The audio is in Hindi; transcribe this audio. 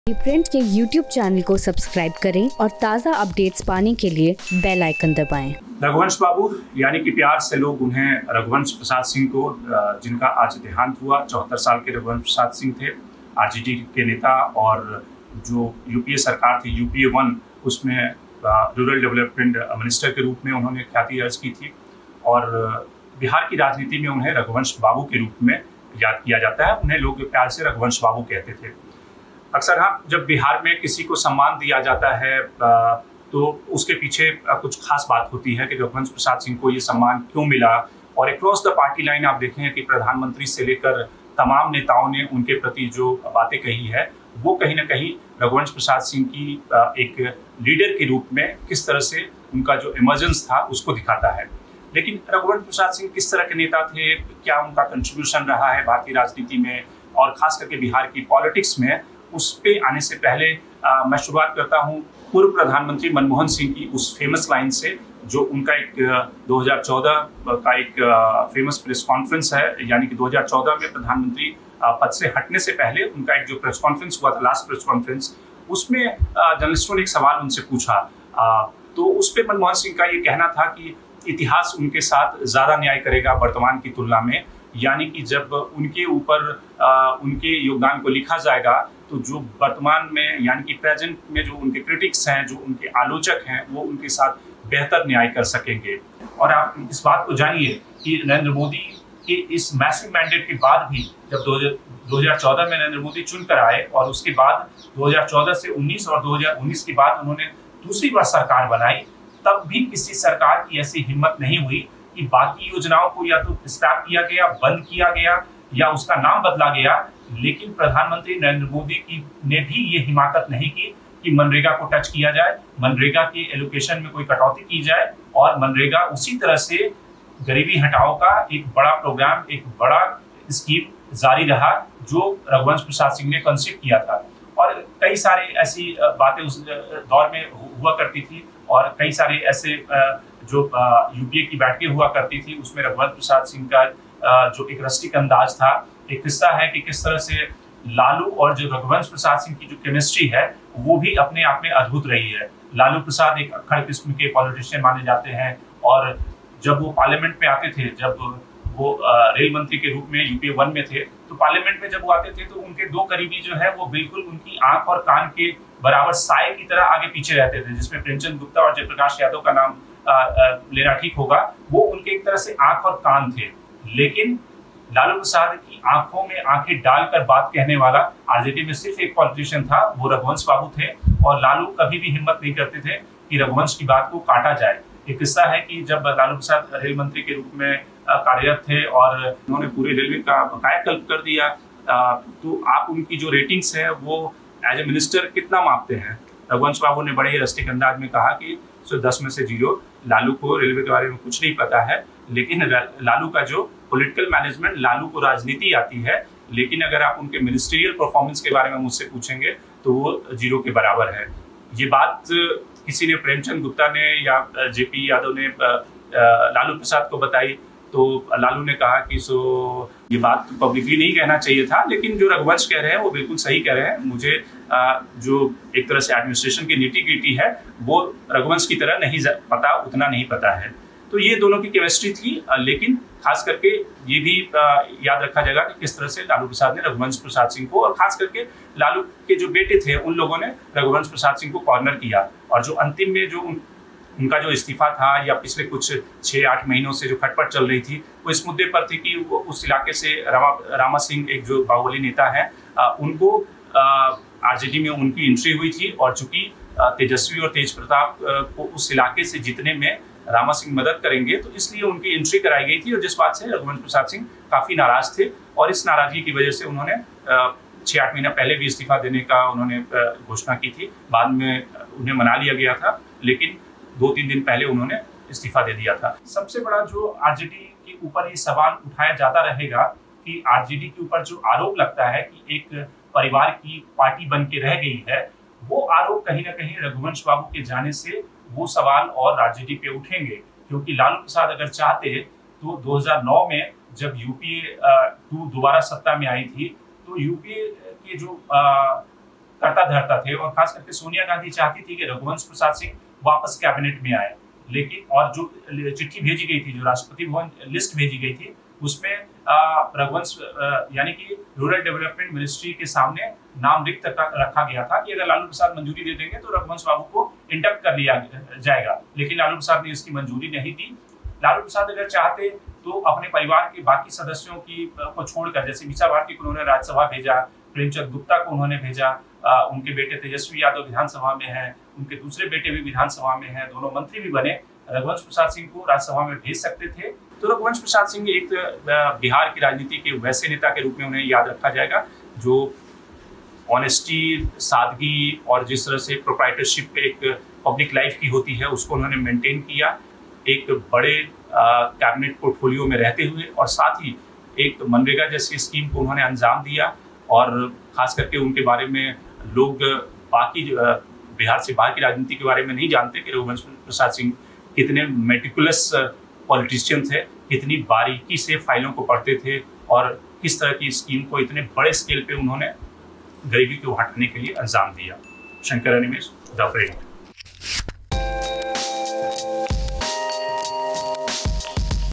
प्रिंट के YouTube चैनल को सब्सक्राइब करें और ताज़ा अपडेट्स पाने के लिए बेल आइकन दबाएं। रघुवंश बाबू यानी कि प्यार से लोग उन्हें रघुवंश प्रसाद सिंह को, जिनका आज देहांत हुआ, 74 साल के रघुवंश प्रसाद सिंह थे, आरजेडी के नेता, और जो यूपीए सरकार थी, यूपीए 1, उसमें रूरल डेवलपमेंट मिनिस्टर के रूप में उन्होंने ख्याति अर्ज की थी। और बिहार की राजनीति में उन्हें रघुवंश बाबू के रूप में याद किया जाता है। उन्हें लोग प्यार से रघुवंश बाबू कहते थे। अक्सर जब बिहार में किसी को सम्मान दिया जाता है तो उसके पीछे कुछ खास बात होती है कि रघुवंश प्रसाद सिंह को ये सम्मान क्यों मिला। और अक्रॉस द पार्टी लाइन आप देखें कि प्रधानमंत्री से लेकर तमाम नेताओं ने उनके प्रति जो बातें कही है, वो कहीं ना कहीं रघुवंश प्रसाद सिंह की एक लीडर के रूप में किस तरह से उनका जो इमर्जेंस था उसको दिखाता है। लेकिन रघुवंश प्रसाद सिंह किस तरह के नेता थे, क्या उनका कंट्रीब्यूशन रहा है भारतीय राजनीति में और खास करके बिहार की पॉलिटिक्स में, उस पे आने से पहले मैं शुरुआत करता हूँ पूर्व प्रधानमंत्री मनमोहन सिंह की उस फेमस लाइन से, जो उनका एक 2014 का एक फेमस प्रेस कॉन्फ्रेंस है। यानी कि 2014 में प्रधानमंत्री पद से हटने से पहले उनका एक जो प्रेस कॉन्फ्रेंस हुआ था, लास्ट प्रेस कॉन्फ्रेंस, उसमें जर्नलिस्टों ने एक सवाल उनसे पूछा। तो उस पर मनमोहन सिंह का ये कहना था कि इतिहास उनके साथ ज़्यादा न्याय करेगा वर्तमान की तुलना में। यानी कि जब उनके ऊपर उनके योगदान को लिखा जाएगा तो जो वर्तमान में यानी कि प्रेजेंट में जो उनके क्रिटिक्स हैं, जो उनके आलोचक हैं, वो उनके साथ बेहतर न्याय कर सकेंगे। और आप इस बात को जानिए कि नरेंद्र मोदी के इस मैसिव मैंडेट के बाद भी, जब 2014 में नरेंद्र मोदी चुनकर आए और उसके बाद 2014 से 19 और 2019 के बाद उन्होंने दूसरी बार सरकार बनाई, तब भी किसी सरकार की ऐसी हिम्मत नहीं हुई कि बाकी योजनाओं को या तो स्क्रैप किया गया, बंद किया गया या उसका नाम बदला गया। लेकिन प्रधानमंत्री नरेंद्र मोदी ने भी ये हिमाकत नहीं की कि मनरेगा को टच किया जाए, मनरेगा के एलोकेशन में कोई कटौती की जाए, और मनरेगा उसी तरह से गरीबी हटाओ का एक बड़ा प्रोग्राम, एक बड़ा स्कीम जारी रहा जो रघुवंश प्रसाद सिंह ने कंसीव किया था। और कई सारे ऐसी बातें उस दौर में हुआ करती थी, और कई सारे ऐसे जो यूपीए की बैठकें हुआ करती थी, उसमें रघुवंश प्रसाद सिंह का जो एक रस्टिक अंदाज था। एक किस्सा है कि किस तरह से लालू और जो रघुवंश प्रसाद सिंह की जो केमिस्ट्री है वो भी अपने आप में अद्भुत रही है। लालू प्रसाद एक अक्खड़ किस्म के पॉलिटिशियन माने जाते हैं, और जब वो पार्लियामेंट में आते थे, जब वो रेल मंत्री के रूप में यूपीए 1 में थे, तो पार्लियामेंट में जब वो आते थे तो उनके दो करीबी जो है वो बिल्कुल उनकी आंख और कान के बराबर साए की तरह आगे पीछे रहते थे, जिसमें प्रेमचंद गुप्ता और जयप्रकाश यादव का नाम लेना ठीक होगा। वो उनके एक तरह से आंख और कान थे। लेकिन लालू प्रसाद की आंखों में आंखें डालकर बात कहने वाला आरजेडी में सिर्फ एक पॉलिटिशियन था, वो रघुवंश बाबू थे। और लालू कभी भी हिम्मत नहीं करते थे कि रघुवंश की बात को काटा जाए। एक किस्सा है कि जब लालू प्रसाद रेल मंत्री के रूप में कार्यरत थे और उन्होंने पूरे रेलवे का कायाकल्प कर दिया, तो आप उनकी जो रेटिंग्स है वो एज ए मिनिस्टर कितना मापते हैं? रघुवंश बाबू ने बड़े ही रस्टिक अंदाज में कहा कि 10 में से 0। लालू को रेलवे के बारे में कुछ नहीं पता है, लेकिन लालू का जो पॉलिटिकल मैनेजमेंट, लालू को राजनीति आती है, लेकिन अगर आप उनके मिनिस्ट्रियल परफॉर्मेंस के बारे में मुझसे पूछेंगे तो वो 0 के बराबर है। ये बात किसी ने, प्रेमचंद गुप्ता ने या जेपी यादव ने लालू प्रसाद को बताई, तो लालू ने कहा कि ये बात तो पब्लिकली नहीं कहना चाहिए था, लेकिन जो रघुवंश कह रहे हैं वो बिल्कुल सही कह रहे हैं। मुझे जो एक तरह से एडमिनिस्ट्रेशन की नीति गिटी है वो रघुवंश की तरह नहीं पता, उतना नहीं पता है। तो ये दोनों की केमिस्ट्री थी। लेकिन खास करके ये भी याद रखा जाएगा कि किस तरह से लालू प्रसाद ने रघुवंश प्रसाद सिंह को, और खास करके लालू के जो बेटे थे उन लोगों ने रघुवंश प्रसाद सिंह को कॉर्नर किया। और जो अंतिम में जो उनका जो इस्तीफा था, या पिछले कुछ 6-8 महीनों से जो खटपट चल रही थी, वो इस मुद्दे पर थी कि वो उस इलाके से रामा सिंह, एक जो बाहुबली नेता है, उनको आरजेडी में उनकी एंट्री हुई थी। और चूंकि तेजस्वी और तेज प्रताप को उस इलाके से जीतने में रामा सिंह मदद करेंगे, तो इसलिए उनकी एंट्री कराई गई थी। और जिस बात से रघुवंश प्रसाद सिंह काफ़ी नाराज थे, और इस नाराजगी की वजह से उन्होंने 6-8 महीना पहले भी इस्तीफा देने का उन्होंने घोषणा की थी। बाद में उन्हें मना लिया गया था, लेकिन 2-3 दिन पहले उन्होंने इस्तीफा दे दिया था। सबसे बड़ा जो आरजेडी के ऊपर ये सवाल उठाया जाता रहेगा कि आरजेडी के ऊपर जो आरोप लगता है कि एक परिवार की पार्टी बन के रह गई है, वो आरोप कहीं ना कहीं रघुवंश बाबू के जाने से वो सवाल और आरजेडी पे उठेंगे। क्योंकि लालू प्रसाद अगर चाहते तो 2009 में जब यूपीए 2 दोबारा सत्ता में आई थी, तो यूपीए के जो करता धरता थे और खास करके सोनिया गांधी चाहती थी कि रघुवंश प्रसाद सिंह वापस कैबिनेट में आए, लेकिन और जो चिट्ठी भेजी गई थी, जो राष्ट्रपति भवन लिस्ट भेजी गई थी, उसमें रघुवंश यानी कि रूरल डेवलपमेंट मिनिस्ट्री के सामने नाम रिक्त रखा गया था कि अगर लालू प्रसाद मंजूरी दे देंगे तो रघुवंश बाबू को इंडक्ट कर लिया जाएगा, लेकिन लालू प्रसाद ने इसकी मंजूरी नहीं दी। लालू प्रसाद अगर चाहते तो अपने परिवार के बाकी सदस्यों को छोड़कर, जैसे मीसा भारती को उन्होंने राज्यसभा भेजा, प्रेमचंद गुप्ता को उन्होंने भेजा, उनके बेटे तेजस्वी यादव विधानसभा में हैं, उनके दूसरे बेटे भी विधानसभा में हैं, दोनों मंत्री भी बने, रघुवंश प्रसाद सिंह को राज्यसभा में भेज सकते थे। तो रघुवंश प्रसाद सिंह एक बिहार की राजनीति के वैसे नेता के रूप में उन्हें याद रखा जाएगा जो ऑनेस्टी, सादगी और जिस तरह से प्रोप्राइटरशिप एक पब्लिक लाइफ की होती है उसको उन्होंने मेंटेन किया, एक बड़े कैबिनेट पोर्टफोलियो में रहते हुए, और साथ ही एक मनरेगा जैसी स्कीम को उन्होंने अंजाम दिया। और खास करके उनके बारे में लोग बाकी बिहार से बाहर की राजनीति के बारे में नहीं जानते कि रघुवंश प्रसाद सिंह कितने मेटिकुलस पॉलिटिशियन थे, कितनी बारीकी से फाइलों को पढ़ते थे और किस तरह की स्कीम को इतने बड़े स्केल पे उन्होंने गरीबी को हटाने के लिए अंजाम दिया। Shankar Animesh, the print.